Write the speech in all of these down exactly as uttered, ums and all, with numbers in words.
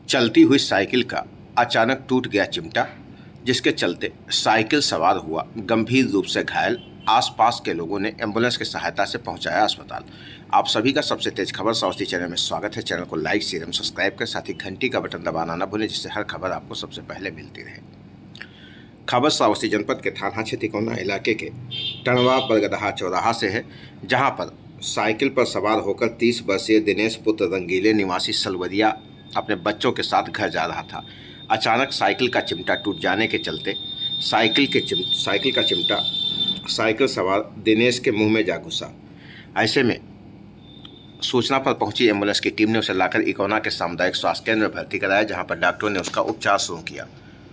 चलती हुई साइकिल का अचानक टूट गया चिमटा, जिसके चलते साइकिल सवार हुआ गंभीर रूप से घायल। आसपास के लोगों ने एम्बुलेंस की सहायता से पहुंचाया अस्पताल। आप सभी का सबसे तेज खबर साउथी चैनल में स्वागत है। चैनल को लाइक शेयर एवं सब्सक्राइब कर साथ ही घंटी का बटन दबाना न भूलें, जिससे हर खबर आपको सबसे पहले मिलती रहे। खबर साउथी जनपद के थाना क्षेत्र तिकोना इलाके के टणवा बरगदहा चौराहा से है, जहां पर साइकिल पर सवार होकर तीस वर्षीय दिनेश पुत्र रंगीले निवासी सलवरिया अपने बच्चों के साथ घर जा रहा था। अचानक साइकिल का चिमटा टूट जाने के चलते साइकिल के चिम साइकिल का चिमटा साइकिल सवार दिनेश के मुंह में जा घुसा। ऐसे में सूचना पर पहुंची एम्बुलेंस की टीम ने उसे लाकर इकोना के सामुदायिक स्वास्थ्य केंद्र में भर्ती कराया, जहां पर डॉक्टरों ने उसका उपचार शुरू किया।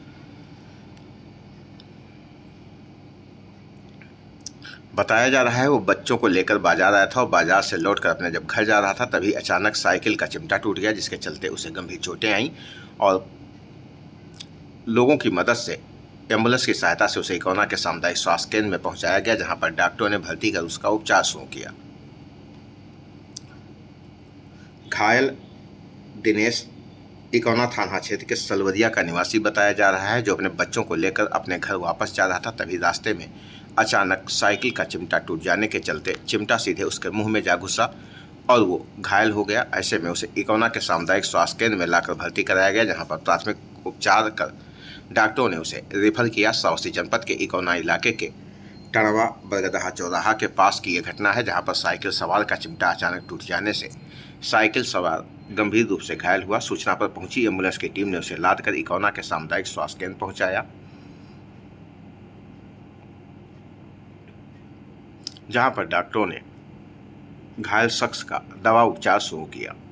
बताया जा रहा है वो बच्चों को लेकर बाजार आया था और बाजार से लौटकर अपने जब घर जा रहा था तभी अचानक साइकिल का चिमटा टूट गया, जिसके चलते उसे गंभीर चोटें आईं और लोगों की मदद से एम्बुलेंस की सहायता से उसे इकोना के सामुदायिक स्वास्थ्य केंद्र में पहुंचाया गया, जहां पर डॉक्टरों ने भर्ती कर उसका उपचार शुरू किया। घायल दिनेश इकोना थाना क्षेत्र के सलवरिया का निवासी बताया जा रहा है, जो अपने बच्चों को लेकर अपने घर वापस जा रहा था। तभी रास्ते में अचानक साइकिल का चिमटा टूट जाने के चलते चिमटा सीधे उसके मुंह में जा घुसा और वो घायल हो गया। ऐसे में उसे इकोना के सामुदायिक स्वास्थ्य केंद्र में लाकर भर्ती कराया गया, जहां पर प्राथमिक उपचार कर डॉक्टरों ने उसे रेफर किया। साउथी जनपद के इकोना इलाके के टणवा बरगदहा चौराहा के पास की यह घटना है, जहां पर साइकिल सवार का चिमटा अचानक टूट जाने से साइकिल सवार गंभीर रूप से घायल हुआ। सूचना पर पहुंची एम्बुलेंस की टीम ने उसे लादकर इकोना के सामुदायिक स्वास्थ्य केंद्र पहुंचाया, जहां पर डॉक्टरों ने घायल शख्स का दवा उपचार शुरू किया।